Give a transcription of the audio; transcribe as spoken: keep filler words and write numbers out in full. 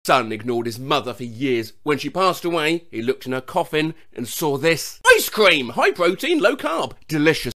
son ignored his mother for years. When she passed away, he looked in her coffin and saw this. Ice cream! High protein, low carb. Delicious.